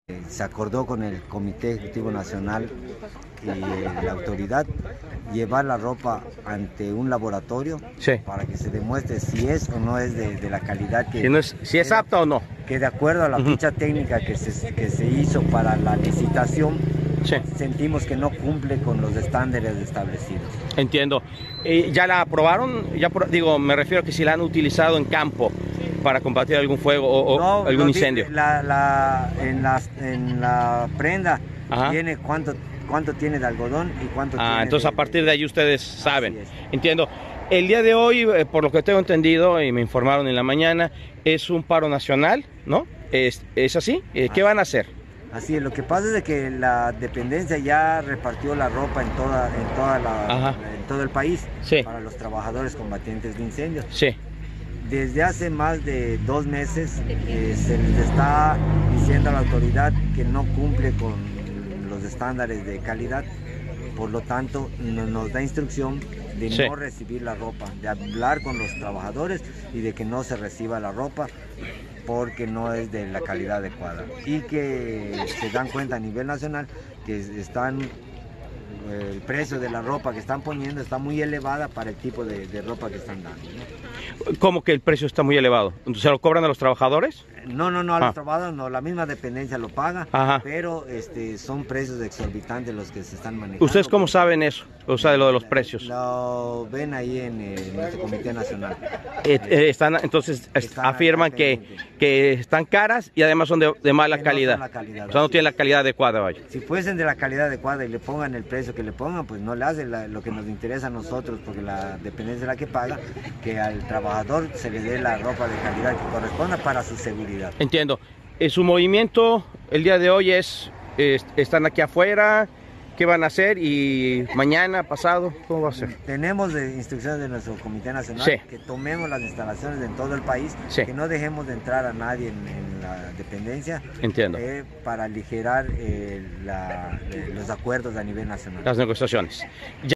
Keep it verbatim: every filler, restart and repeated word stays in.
Se acordó con el Comité Ejecutivo Nacional y la autoridad llevar la ropa ante un laboratorio, sí, para que se demuestre si es o no es de, de la calidad que... Si, no es, si es que, apta o no. Que de acuerdo a la Uh-huh. ficha técnica que se, que se hizo para la licitación, sí, sentimos que no cumple con los estándares establecidos. Entiendo. Eh, ¿Ya la aprobaron? Ya por, digo, me refiero a que si la han utilizado en campo para combatir algún fuego o, o no, algún no, incendio. La, la, en, la, en la prenda tiene cuánto, cuánto tiene de algodón y cuánto ah, tiene entonces de, a partir de ahí ustedes saben. Entiendo. El día de hoy, eh, por lo que tengo entendido y me informaron en la mañana, es un paro nacional, ¿no? ¿Es, es así? Eh, ¿Qué van a hacer? Así es, lo que pasa es de que la dependencia ya repartió la ropa en toda, en toda la, en todo el país, sí, para los trabajadores combatientes de incendios. Sí. Desde hace más de dos meses eh, se les está diciendo a la autoridad que no cumple con los estándares de calidad, por lo tanto no, nos da instrucción de sí. no recibir la ropa, de hablar con los trabajadores y de que no se reciba la ropa porque no es de la calidad adecuada, y que se dan cuenta a nivel nacional que están, el precio de la ropa que están poniendo está muy elevada para el tipo de, de ropa que están dando, ¿no? ¿Cómo que el precio está muy elevado? ¿Se lo cobran a los trabajadores? No, no, no, a ah. los trabajadores no, la misma dependencia lo paga, Ajá. pero este, son precios exorbitantes los que se están manejando. ¿Ustedes cómo saben eso? O sea, de lo de los precios. Lo ven ahí en, en nuestro Comité Nacional. Eh, eh, están, entonces están afirman que, que están caras y además son de, de mala que calidad. No calidad. O sea, no tienen la calidad adecuada, vaya. Si fuesen de la calidad adecuada y le pongan el precio que le pongan, pues no le hace la, lo que nos interesa a nosotros, porque la dependencia es la que paga, que al trabajador se le dé la ropa de calidad que corresponda para su seguridad. Entiendo. Eh, su movimiento el día de hoy es, es, están aquí afuera, ¿qué van a hacer? Y mañana, pasado, ¿cómo va a ser? Tenemos de instrucciones de nuestro Comité Nacional, sí, que tomemos las instalaciones en todo el país, sí, que no dejemos de entrar a nadie en, en la dependencia. Entiendo. Eh, para aligerar eh, la, eh, los acuerdos a nivel nacional. Las negociaciones. Ya